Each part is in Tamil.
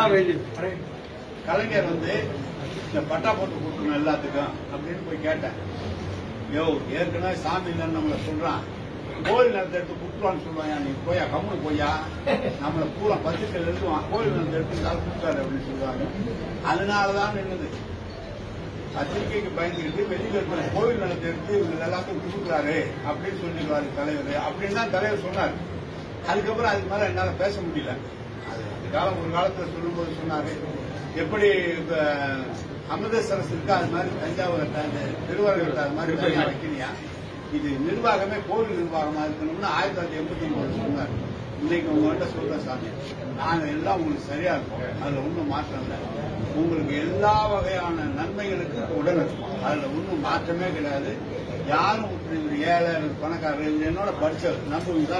அதுதான் வேண்டியது. கலைஞர் வந்து இந்த பட்டா போட்டு கொடுக்கணும் எல்லாத்துக்கும் அப்படின்னு போய் கேட்டேன். ஏற்கனவே சாமி இல்லைன்னு நம்மள சொல்றான், கோயில் நிலத்தை எடுத்து கொடுத்துருவான்னு சொல்லுவாங்க. நீ போயா கம்முனு போயா, நம்மள பூரா பத்திரிகையில் எழுதுவான், கோயில் நிலத்தை எடுத்துருந்தாலும் கொடுத்தாரு அப்படின்னு சொல்லுவாங்க. அதனாலதான் நின்றுது. பத்திரிகைக்கு பயந்துக்கிட்டு வெளியில இருக்கிற கோவில் நிலத்தை எடுத்து இவங்க எல்லாத்தையும் கொடுக்குறாரு அப்படின்னு சொல்லிடுவாரு தலைவர் அப்படின்னு தான் தலைவர் சொன்னார். அதுக்கப்புறம் அதுக்கு மேல என்னால பேச முடியல. அது ஒரு காலத்துல சொல்லும்போது சொன்னாரு, எப்படி இப்ப அமிர்தசரஸ் இருக்கு அது மாதிரி தஞ்சாவூர் திருவாரூர் அது மாதிரி வைக்கலையா, இது நிர்வாகமே கோவில் நிர்வாகமா இருக்கணும்னு 1989 சொன்னார். இன்னைக்கு உங்கள்கிட்ட சொல்றேன் சாமி, நாங்க எல்லாம் உங்களுக்கு சரியா இருக்கும், அதுல ஒன்றும் மாற்றம் இல்லை. உங்களுக்கு எல்லா வகையான நன்மைகளுக்கும் உடன் இருக்கும், அதுல ஒன்றும் மாற்றமே கிடையாது. யாரும் ஏழை பணக்காரர் என்னோட படிச்சவர் நம்புவீங்களா?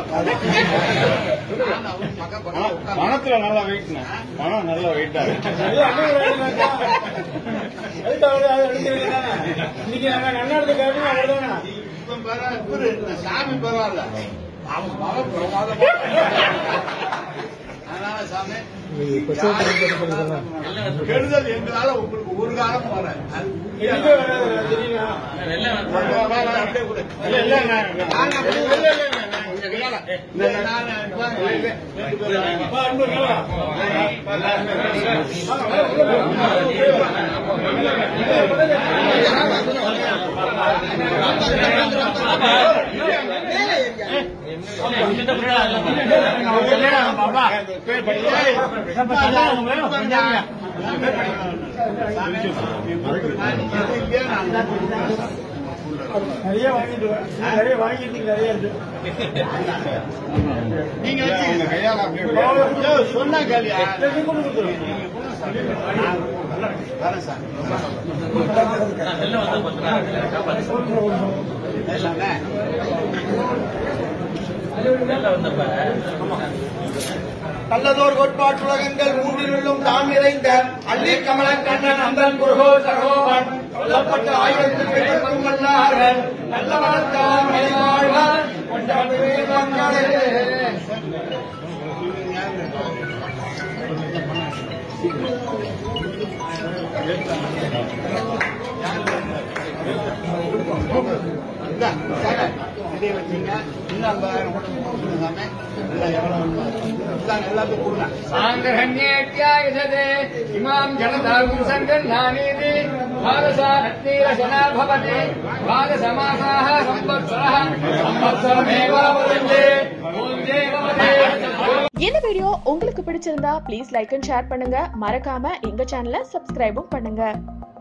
பணத்துல நல்லா வெயிட், பணம் நல்லா வெயிட்டா சாமி பரவாயில்ல, அவன் மகன் பிரமாதமா. அதனால சாமி கெடுதல் எங்களால உங்களுக்கு ஒரு காலம் வர நிறைய வாங்கிட்டு நிறைய வாங்கிட்டு நிறைய நீங்க சொன்னா கேள்வியா வரேன் சார். நல்லதோர் கோட்பாட்டுலகங்கள் மூன்றிலும் தான் நிறைந்த அள்ளி கமல கண்ணன் அந்தன் குருகோ சகோவன் சொல்லப்பட்ட ஆயிரத்துக்கும் வல்லார்கள் நல்ல மனத்தான் மலைவாழ்வார் இதே வச்சீங்க இன்னும் 50,000 எல்லாத்துக்கும் கொடுங்க. சாங்கரண்யேத்யாயுதே இமாம் ஜனதாகும் சங்கன்னானீதி பாதசாரத்னீரசனா பவதி பாதசமாசாः சம்பத்சரः சம்பத்சரமேவாவதந்தே ஓம் தேவவதே. இந்த வீடியோ உங்களுக்கு பிடிச்சிருந்தா ப்ளீஸ் லைக் அண்ட் ஷேர் பண்ணுங்க. மறக்காம எங்க சேனலை சப்ஸ்கிரைபும் பண்ணுங்க.